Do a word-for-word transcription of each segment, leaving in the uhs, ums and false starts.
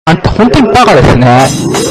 あんた本当にバカですね。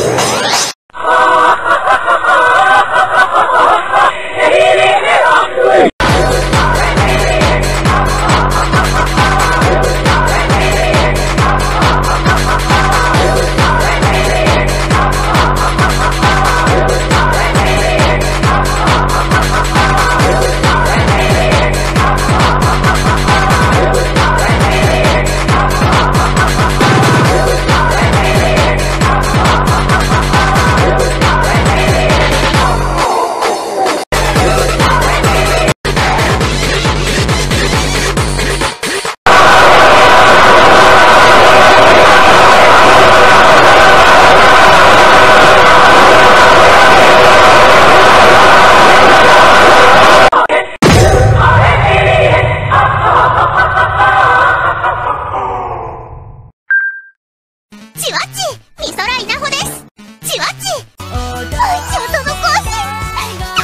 ちわっち、みそらいなほです。ちわっち、あいちはその更新。あ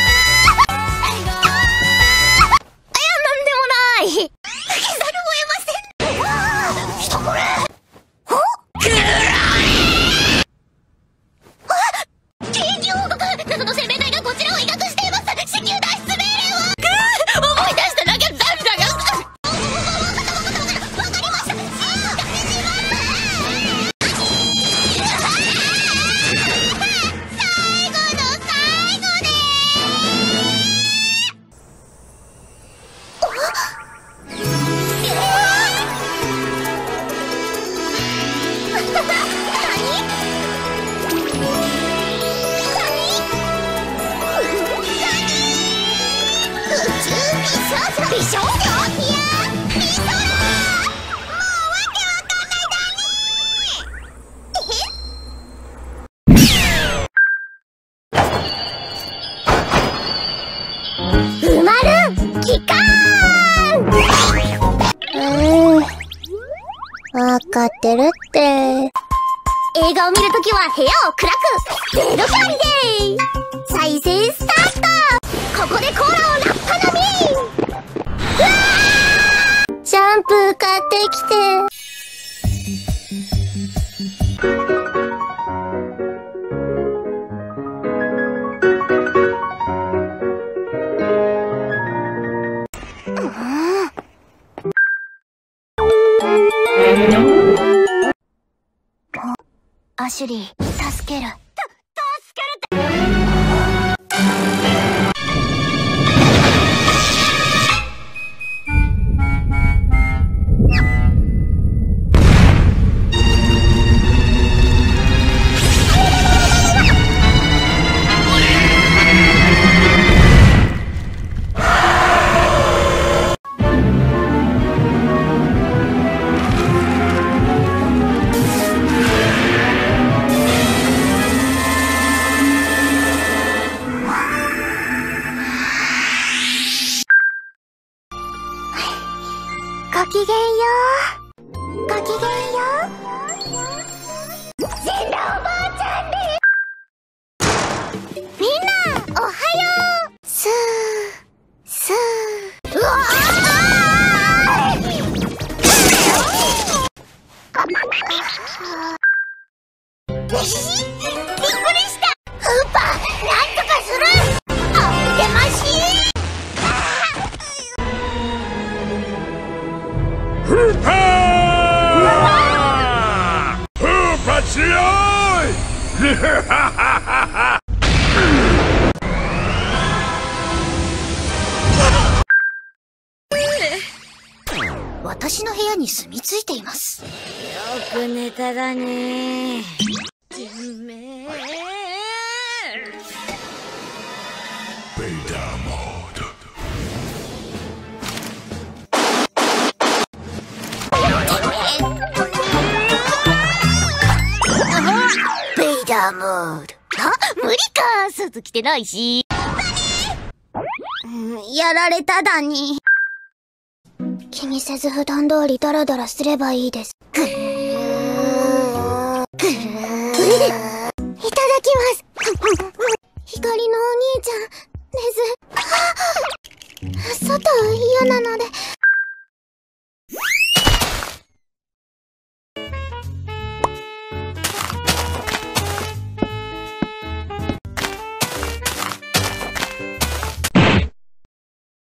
あ、いや、なんでもない。受けざるを得ません。人これ。お、くらい。あ、ケーキ王国、謎の生命体がこちらを威嚇しています。至急脱出命令を。くー、思い出しただけ涙が。わかりました。静かにします。美少女？いや、美空！もうわけわかんないだに。え？うまる期間！うーん。わかってるって。映画を見るときは部屋を暗く。ゼロ光で再生スタート。ここでコーラをラッパ飲み。シャンプー買ってきて。アシュリー、助ける。た、助けるって。ごきげんよう。ごきげんよう。ゼンラおばあちゃんです。みんな、おはよう。スー、スー。うわー！びっくりした。フーパー、なんとかする。あ、出ましー。 フーパー！フーパ強い！ 私の部屋に住み着いています。 よく寝ただね。てめえ。 ベイダーモード。 ベイダーモード。あ、無理か。スーツ着てないし。うん、やられただに。気にせず普段通りダラダラすればいいです。ぐーぐーいただきます。光のお兄ちゃん、ねず。外嫌なので